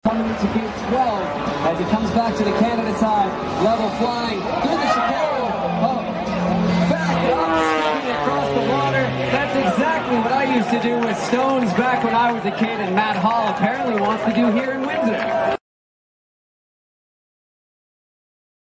coming into gate 12 as he comes back to the Canada side. Level flying through the chicane. Oh, back up, skipping across the water. That's exactly what I used to do with stones back when I was a kid, and Matt Hall apparently wants to do here in Windsor.